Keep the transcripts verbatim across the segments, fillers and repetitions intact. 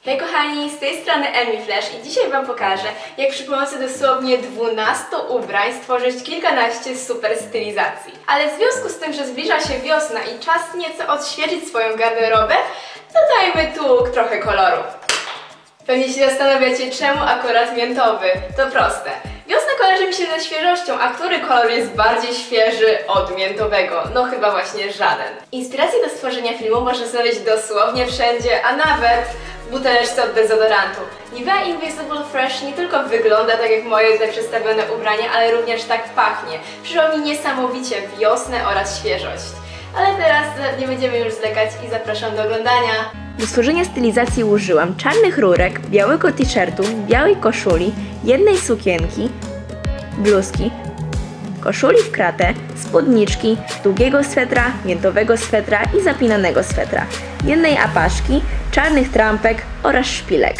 Hej kochani, z tej strony Emi Flash i dzisiaj Wam pokażę, jak przy pomocy dosłownie dwunastu ubrań stworzyć kilkanaście super stylizacji. Ale w związku z tym, że zbliża się wiosna i czas nieco odświeżyć swoją garderobę, dodajmy tu trochę koloru. Pewnie się zastanawiacie, czemu akurat miętowy? To proste. Wiosna kojarzy mi się ze świeżością, a który kolor jest bardziej świeży od miętowego? No chyba właśnie żaden. Inspiracje do stworzenia filmu można znaleźć dosłownie wszędzie, a nawet w buteleczce od dezodorantu. Nivea Invisible Fresh nie tylko wygląda tak jak moje tutaj przedstawione ubranie, ale również tak pachnie. Przypomni niesamowicie wiosnę oraz świeżość. Ale teraz nie będziemy już zwlekać i zapraszam do oglądania. Do stworzenia stylizacji użyłam czarnych rurek, białego t-shirtu, białej koszuli, jednej sukienki, bluzki, koszuli w kratę, spódniczki, długiego swetra, miętowego swetra i zapinanego swetra, jednej apaszki, czarnych trampek oraz szpilek.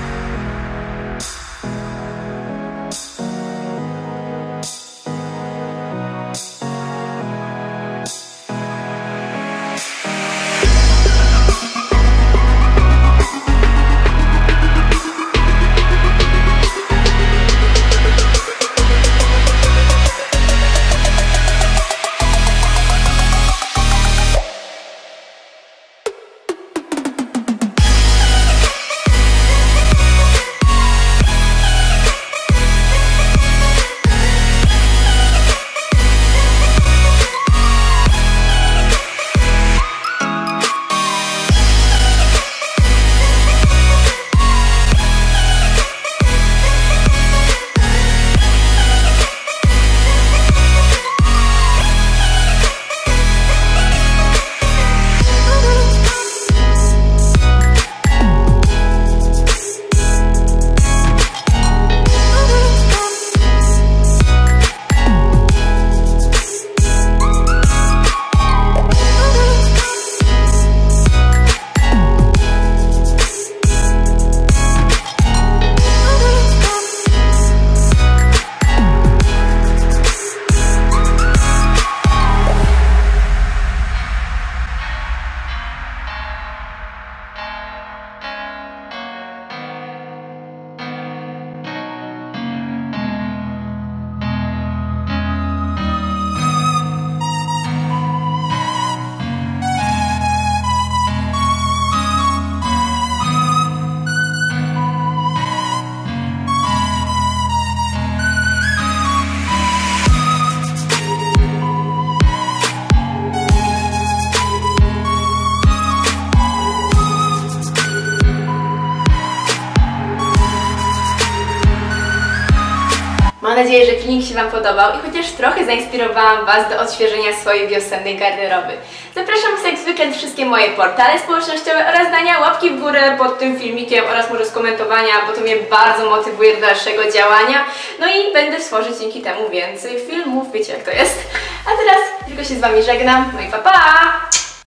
Mam nadzieję, że filmik się Wam podobał i chociaż trochę zainspirowałam Was do odświeżenia swojej wiosennej garderoby. Zapraszam Was jak zwykle na wszystkie moje portale społecznościowe oraz dania łapki w górę pod tym filmikiem oraz może skomentowania, bo to mnie bardzo motywuje do dalszego działania. No i będę tworzyć dzięki temu więcej filmów, wiecie jak to jest. A teraz tylko się z Wami żegnam, no i pa pa!